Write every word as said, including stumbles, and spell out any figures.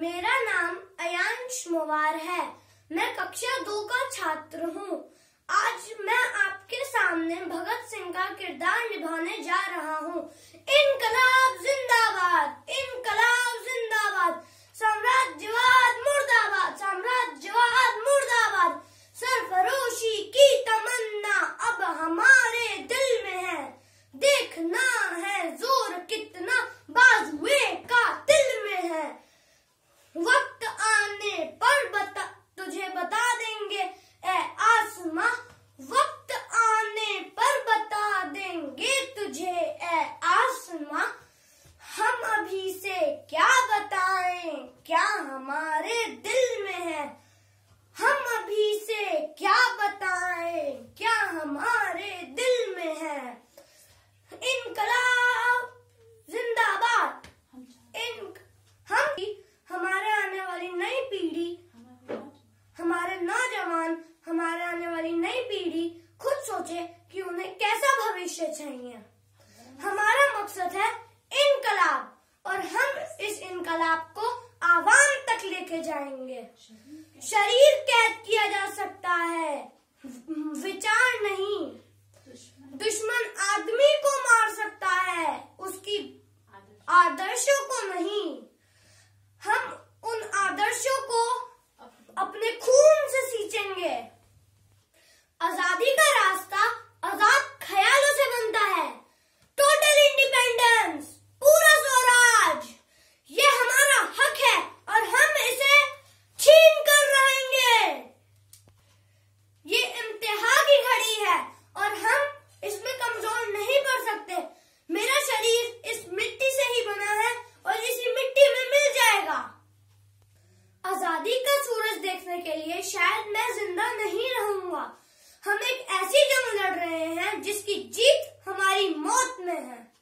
मेरा नाम अयांश मवार है। मैं कक्षा दो का छात्र हूँ। आज मैं आपके सामने भगत सिंह का किरदार निभाने जा रहा हूँ। इनकलाब जिंदाबाद, इनकलाब जिंदाबाद, साम्राज्यवाद मुर्दाबाद, साम्राज्यवाद मुर्दाबाद। सरफरोशी की तमन्ना अब हमारे दिल में है। देखना है जोर कितना बाजुए का दिल में है। वक्त आने पर बता तुझे बता देंगे ए आसमां, वक्त आने पर बता देंगे तुझे ए आसमां। हम अभी से क्या बताएं, क्या हमारे दिल में है। हम अभी से क्या बताएं, क्या हमारे दिल में है। इनकलाब जिंदाबाद। इन हम हमारे आने वाली नई पीढ़ी, हमारे नौजवान, हमारे आने वाली नई पीढ़ी खुद सोचे कि उन्हें कैसा भविष्य चाहिए। हमारा मकसद है इनकलाब और हम इस इनकलाब को आवाम तक लेके जाएंगे। शरीर कैद किया जा सकता है, विचार नहीं। दुश्मन आदमी को मार सकता है, उसकी आदर्शों को नहीं। हम उन आदर्शों को अपने खून से सींचेंगे। आजादी का रास्ता आजाद ख्यालों से बनता है। टोटल इंडिपेंडेंस, पूरा स्वराज, ये हमारा हक है और हम इसे छीन कर रहेंगे। ये इम्तिहान की घड़ी है और हम इसमें कमजोर नहीं पड़ सकते। मेरा शरीर इस मिट्टी से ही बना है और इसी मिट्टी में मिल जाएगा। आजादी का सूरज देखने के लिए शायद मैं जिंदा नहीं रहूंगा। हम एक ऐसी जंग लड़ रहे हैं जिसकी जीत हमारी मौत में है।